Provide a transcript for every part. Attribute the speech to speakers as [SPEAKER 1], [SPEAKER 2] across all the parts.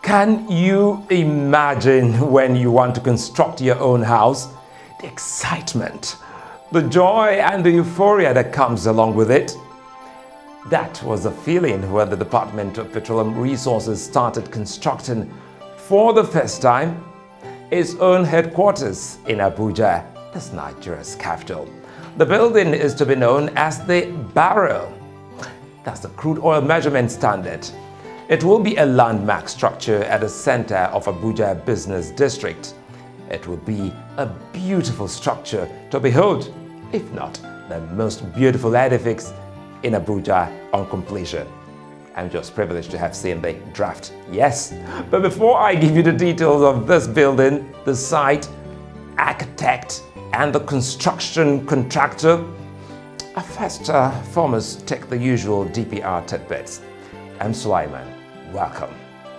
[SPEAKER 1] Can you imagine when you want to construct your own house? The excitement, the joy and the euphoria that comes along with it. That was the feeling when the Department of Petroleum Resources started constructing, for the first time, its own headquarters in Abuja, that's Nigeria's capital. The building is to be known as the BAREL. That's the crude oil measurement standard. It will be a landmark structure at the center of Abuja Business District. It will be a beautiful structure to behold, if not the most beautiful edifice in Abuja on completion. I'm just privileged to have seen the draft, yes. But before I give you the details of this building, the site, architect, and the construction contractor, I first foremost take the usual DPR tidbits. I'm Sulaiman. Welcome.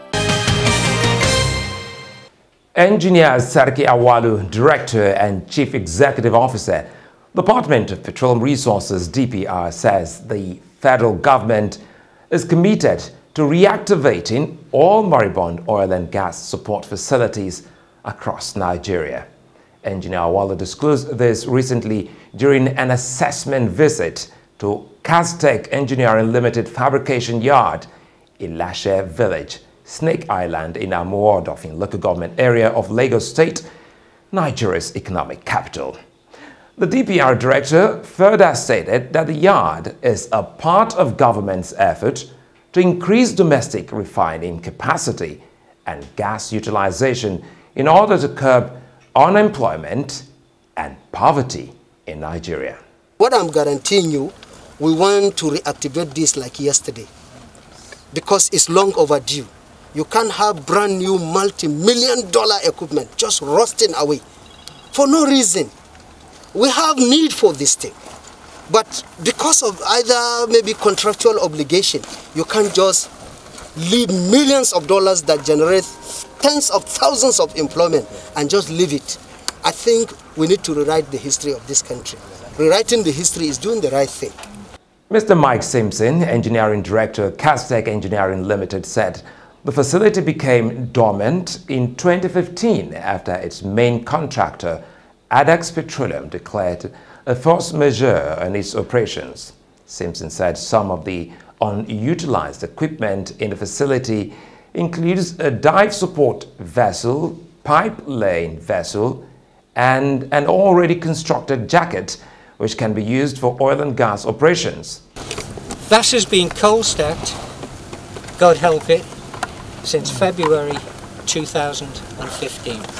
[SPEAKER 1] Engineer Sarki Awalu, Director and Chief Executive Officer, Department of Petroleum Resources (DPR), says the federal government is committed to reactivating all moribund oil and gas support facilities across Nigeria. Engineer Awalu disclosed this recently during an assessment visit to Kaztec Engineering Limited Fabrication Yard, Ilashe Village, Snake Island in Amuodofin local government area of Lagos State, Nigeria's economic capital. The DPR director further stated that the yard is a part of government's effort to increase domestic refining capacity and gas utilization in order to curb unemployment and poverty in Nigeria.
[SPEAKER 2] What I'm guaranteeing you, we want to reactivate this like yesterday because it's long overdue. You can't have brand new multi-million-dollar equipment just rusting away for no reason. We have need for this thing, but because of either maybe contractual obligation, you can't just leave millions of dollars that generate tens of thousands of employment and just leave it. I think we need to rewrite the history of this country. Rewriting the history is doing the right thing.
[SPEAKER 1] Mr. Mike Simpson, Engineering Director, Kaztec Engineering Limited, said the facility became dormant in 2015 after its main contractor, Adex Petroleum, declared a force majeure on its operations. Simpson said some of the unutilized equipment in the facility includes a dive support vessel, pipe-laying vessel, and an already constructed jacket which can be used for oil and gas operations.
[SPEAKER 3] That has been cold stacked, God help it, since February 2015.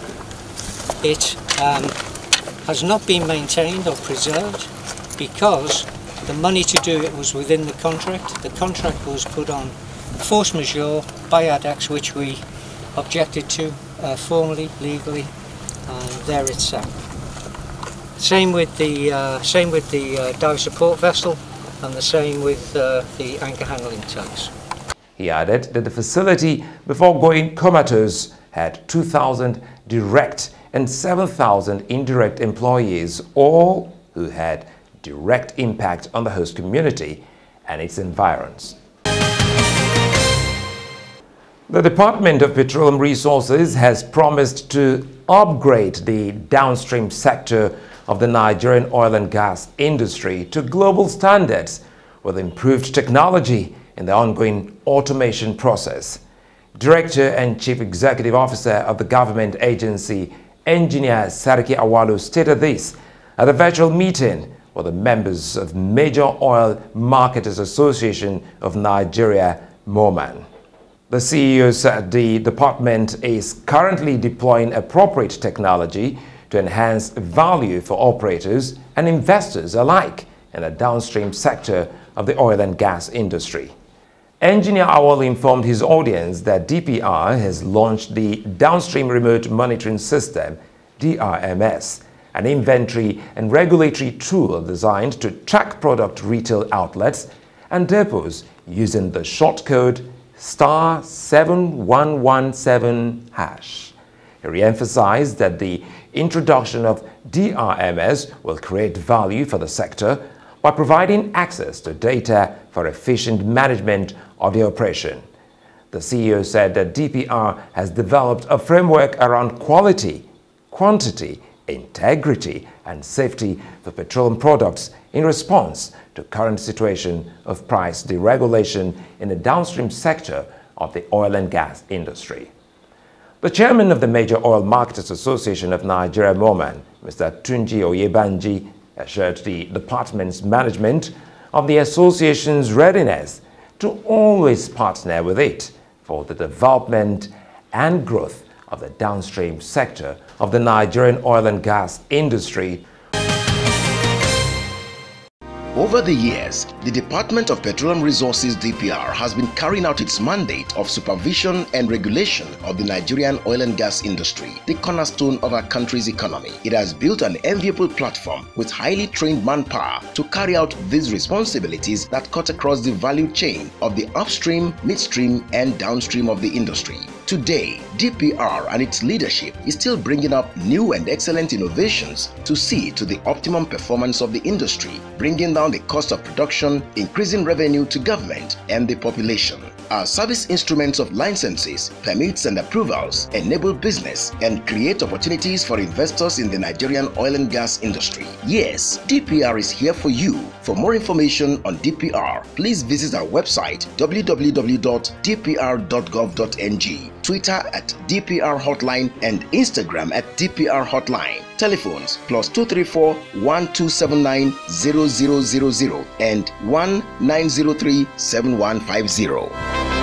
[SPEAKER 3] It has not been maintained or preserved because the money to do it was within the contract. The contract was put on force majeure by ADAX, which we objected to formally, legally, and there it's sat. Same with the dive support vessel, and the same with the anchor handling tugs.
[SPEAKER 1] He added that the facility, before going comatose, had 2,000 direct and 7,000 indirect employees, all who had direct impact on the host community and its environs. The Department of Petroleum Resources has promised to upgrade the downstream sector of the Nigerian oil and gas industry to global standards with improved technology in the ongoing automation process. Director and Chief Executive Officer of the government agency, Engineer Sarki Awalu, stated this at a virtual meeting with the members of Major Oil Marketers Association of Nigeria, MOMAN. The CEO said the department is currently deploying appropriate technology to enhance value for operators and investors alike in the downstream sector of the oil and gas industry. Engineer Awalu informed his audience that DPR has launched the Downstream Remote Monitoring System, DRMS, an inventory and regulatory tool designed to track product retail outlets and depots using the shortcode *7117#. He re-emphasized that the introduction of DRMS will create value for the sector by providing access to data for efficient management of the operation. The CEO said that DPR has developed a framework around quality, quantity, integrity and safety for petroleum products in response to current situation of price deregulation in the downstream sector of the oil and gas industry. The chairman of the Major Oil Marketers Association of Nigeria, MOMAN, Mr. Tunji Oyebanji, assured the department's management of the association's readiness to always partner with it for the development and growth of the downstream sector of the Nigerian oil and gas industry.
[SPEAKER 4] Over the years, the Department of Petroleum Resources (DPR) has been carrying out its mandate of supervision and regulation of the Nigerian oil and gas industry, the cornerstone of our country's economy. It has built an enviable platform with highly trained manpower to carry out these responsibilities that cut across the value chain of the upstream, midstream, and downstream of the industry. Today, DPR and its leadership is still bringing up new and excellent innovations to see to the optimum performance of the industry, bringing down the cost of production, increasing revenue to government and the population. Our service instruments of licenses, permits and approvals enable business and create opportunities for investors in the Nigerian oil and gas industry. Yes, DPR is here for you. For more information on DPR, please visit our website www.dpr.gov.ng, Twitter at DPR Hotline and Instagram at DPR Hotline. Telephones +234 1279 0000 and 1903 7150.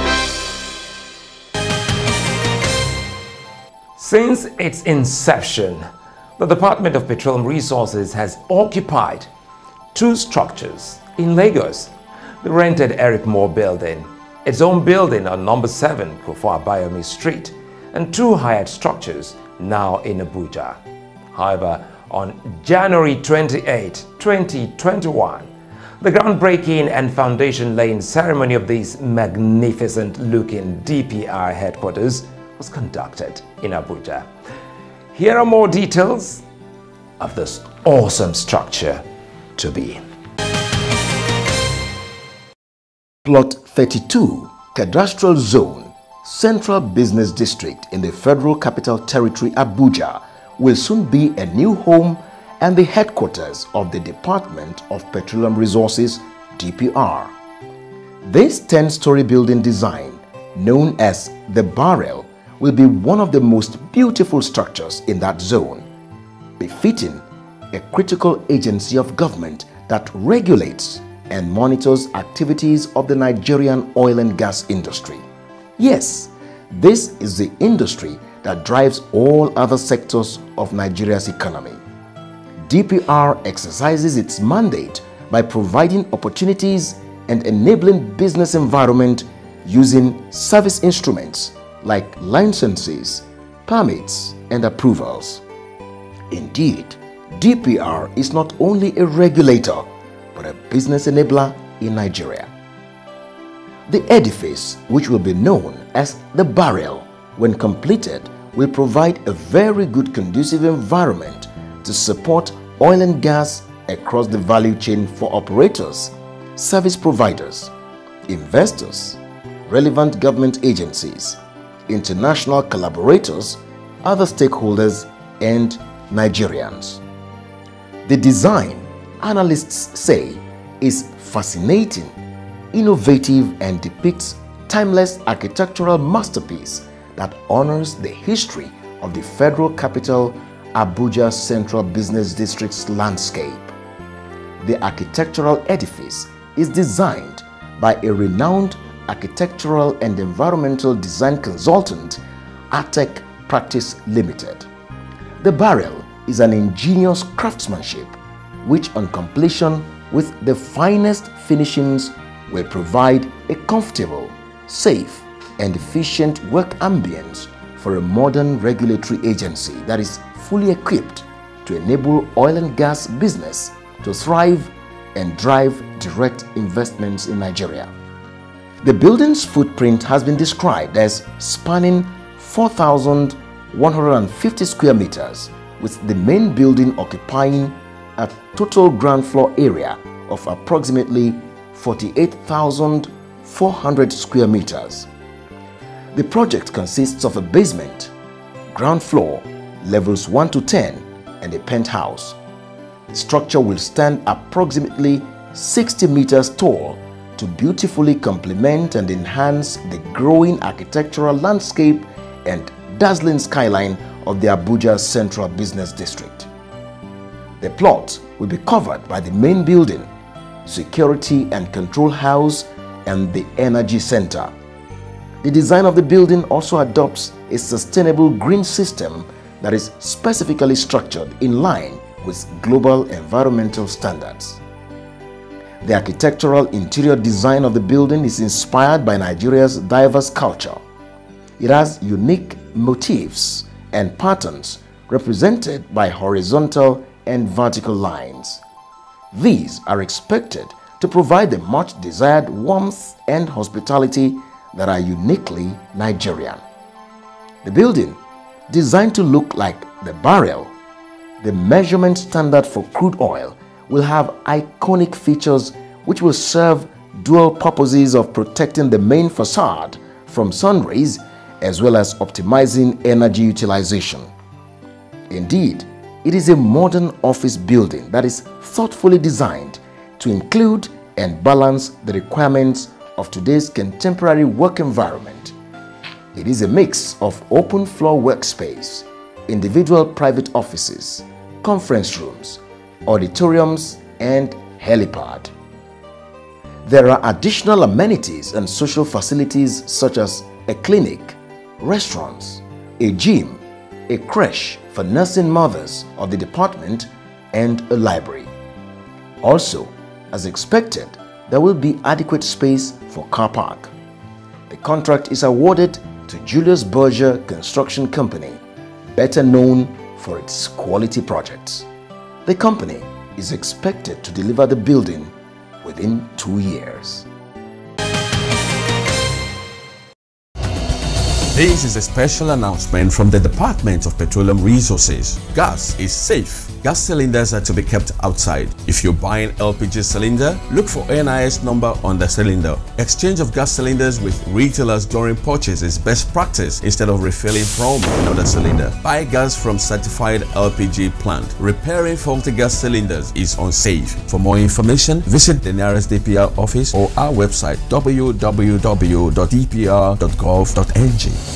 [SPEAKER 1] Since its inception, the Department of Petroleum Resources has occupied two structures in Lagos: the rented Eric Moore building, its own building on number 7 Kofo Abayomi Street, and two hired structures now in Abuja. However, on January 28, 2021, the groundbreaking and foundation laying ceremony of this magnificent-looking DPR headquarters was conducted in Abuja. Here are more details of this awesome structure to be.
[SPEAKER 4] Plot 32, Cadastral Zone, Central Business District in the Federal Capital Territory, Abuja, will soon be a new home and the headquarters of the Department of Petroleum Resources, DPR. This 10-story building design, known as the BAREL, will be one of the most beautiful structures in that zone, befitting a critical agency of government that regulates and monitors activities of the Nigerian oil and gas industry. Yes, this is the industry that drives all other sectors of Nigeria's economy. DPR exercises its mandate by providing opportunities and enabling business environment using service instruments like licenses, permits, and approvals. Indeed, DPR is not only a regulator, but a business enabler in Nigeria. The edifice, which will be known as the BAREL, when completed, will provide a very good conducive environment to support oil and gas across the value chain for operators, service providers, investors, relevant government agencies, international collaborators, other stakeholders, and Nigerians. The design, analysts say, is fascinating, innovative, and depicts timeless architectural masterpiece that honors the history of the Federal Capital Abuja Central Business District's landscape. The architectural edifice is designed by a renowned architectural and environmental design consultant, Artec Practice Limited. The BAREL is an ingenious craftsmanship which, on completion with the finest finishings, will provide a comfortable, safe, and efficient work ambience for a modern regulatory agency that is fully equipped to enable oil and gas business to thrive and drive direct investments in Nigeria. The building's footprint has been described as spanning 4,150 square meters, with the main building occupying a total ground floor area of approximately 48,400 square meters. The project consists of a basement, ground floor, levels 1 to 10, and a penthouse. The structure will stand approximately 60 meters tall to beautifully complement and enhance the growing architectural landscape and dazzling skyline of the Abuja Central Business District. The plot will be covered by the main building, security and control house, and the energy center. The design of the building also adopts a sustainable green system that is specifically structured in line with global environmental standards. The architectural interior design of the building is inspired by Nigeria's diverse culture. It has unique motifs and patterns represented by horizontal and vertical lines. These are expected to provide the much desired warmth and hospitality that are uniquely Nigerian. The building, designed to look like the BAREL, the measurement standard for crude oil, will have iconic features which will serve dual purposes of protecting the main facade from sun rays as well as optimizing energy utilization. Indeed, it is a modern office building that is thoughtfully designed to include and balance the requirements of today's contemporary work environment. It is a mix of open floor workspace, individual private offices, conference rooms, auditoriums, and helipad. There are additional amenities and social facilities such as a clinic, restaurants, a gym, a creche for nursing mothers of the department, and a library. Also, as expected, there will be adequate space for car park. The contract is awarded to Julius Berger Construction Company, better known for its quality projects. The company is expected to deliver the building within 2 years.
[SPEAKER 5] This is a special announcement from the Department of Petroleum Resources. Gas is safe. Gas cylinders are to be kept outside. If you're buying LPG cylinder, look for NIS number on the cylinder. Exchange of gas cylinders with retailers during purchase is best practice instead of refilling from another cylinder. Buy gas from certified LPG plant. Repairing faulty gas cylinders is unsafe. For more information, visit the nearest DPR office or our website www.dpr.gov.ng.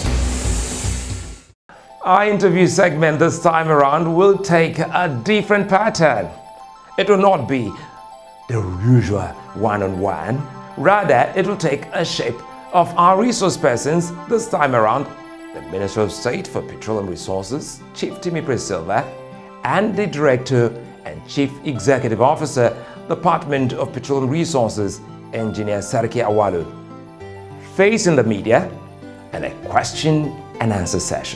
[SPEAKER 1] Our interview segment this time around will take a different pattern. It will not be the usual one-on-one. Rather, it will take a shape of our resource persons this time around. The Minister of State for Petroleum Resources, Chief Timi Priscilla, and the Director and Chief Executive Officer, Department of Petroleum Resources, Engineer Sarki Awalu. Facing the media and a question and answer session.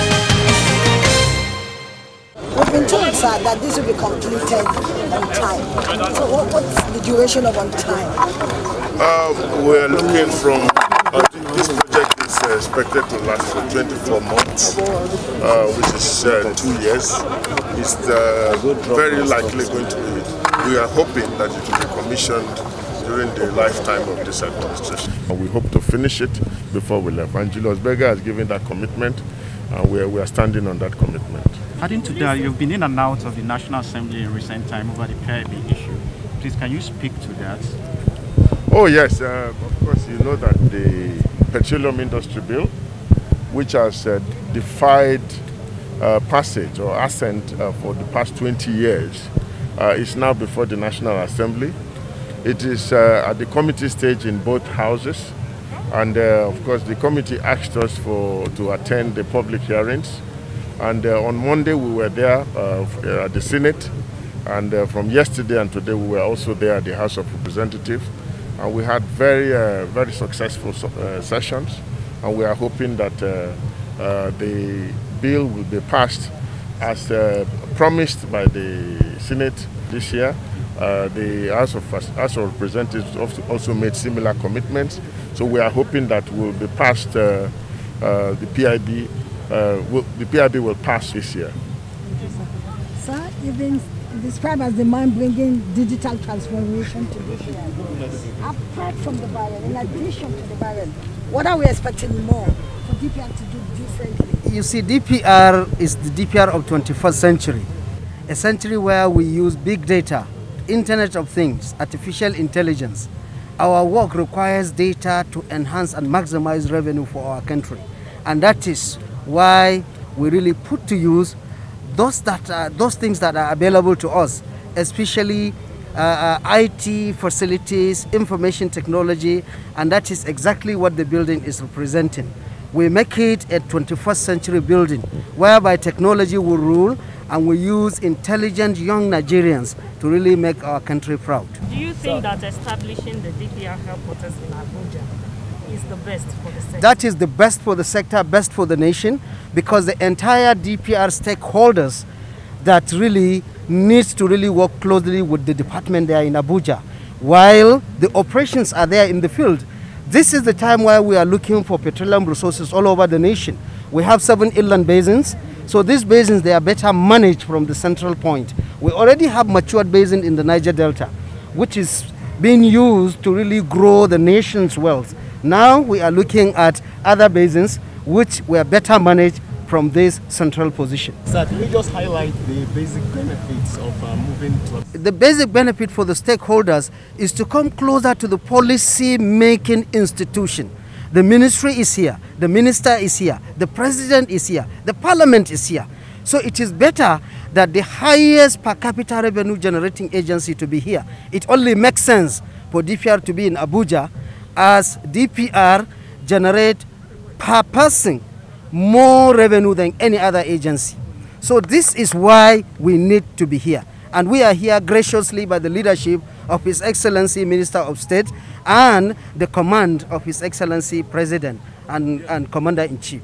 [SPEAKER 6] We've been told, sir, that this will be completed on time. So what's the duration of on time?
[SPEAKER 7] We're looking from, this project is expected to last for 24 months, which is 2 years. It's very likely going to be, we are hoping that it will be commissioned during the lifetime of this administration. We hope to finish it before we left. And Julius Berger has given that commitment, and we are standing on that commitment.
[SPEAKER 8] Adding to that, you've been in and out of the National Assembly in recent time over the PIB issue. Please, can you speak to that?
[SPEAKER 7] Oh yes, of course you know that the Petroleum Industry Bill, which has defied passage or assent for the past 20 years, is now before the National Assembly. It is at the committee stage in both houses, and of course the committee asked us to attend the public hearings. And on Monday we were there at the Senate, and from yesterday and today we were also there at the House of Representatives, and we had very successful sessions, and we are hoping that the bill will be passed as promised by the Senate this year. The House of Representatives also made similar commitments, so we are hoping that will be passed. The PIB will pass this year.
[SPEAKER 6] Sir, you've been described as the man bringing digital transformation to this year. Apart from the BAREL, in addition to the BAREL, What are we expecting more for DPR to do differently?
[SPEAKER 2] You see, DPR is the DPR of 21st century, a century where we use big data, Internet of Things, artificial intelligence. Our work requires data to enhance and maximize revenue for our country. And that is why we really put to use those things that are available to us, especially IT facilities, information technology, and that is exactly what the building is representing. We make it a 21st century building whereby technology will rule, and we use intelligent young Nigerians to really make our country proud.
[SPEAKER 9] Do you think that establishing the DPR headquarters in Abuja is the best for the sector?
[SPEAKER 2] That is the best for the sector, best for the nation, because the entire DPR stakeholders that really needs to really work closely with the department there in Abuja, while the operations are there in the field. This is the time where we are looking for petroleum resources all over the nation. We have 7 inland basins, so these basins, they are better managed from the central point. We already have matured basin in the Niger Delta, which is being used to really grow the nation's wealth. Now we are looking at other basins which were better managed from this central position.
[SPEAKER 10] Sir, can you just highlight the basic benefits of moving to...
[SPEAKER 2] The basic benefit for the stakeholders is to come closer to the policy-making institution. The ministry is here, the minister is here, the president is here, the parliament is here. So it is better that the highest per capita revenue generating agency to be here. It only makes sense for DPR to be in Abuja, as DPR generate per person more revenue than any other agency. So this is why we need to be here. And we are here graciously by the leadership of His Excellency Minister of State and the command of His Excellency President and Commander-in-Chief.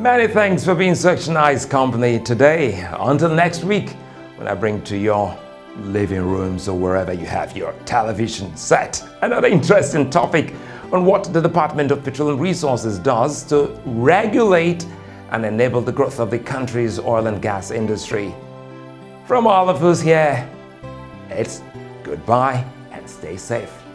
[SPEAKER 1] Many thanks for being such nice company today. Until next week, when I bring to your living rooms or wherever you have your television set another interesting topic on what the Department of Petroleum Resources does to regulate and enable the growth of the country's oil and gas industry. From all of us here, it's goodbye and stay safe.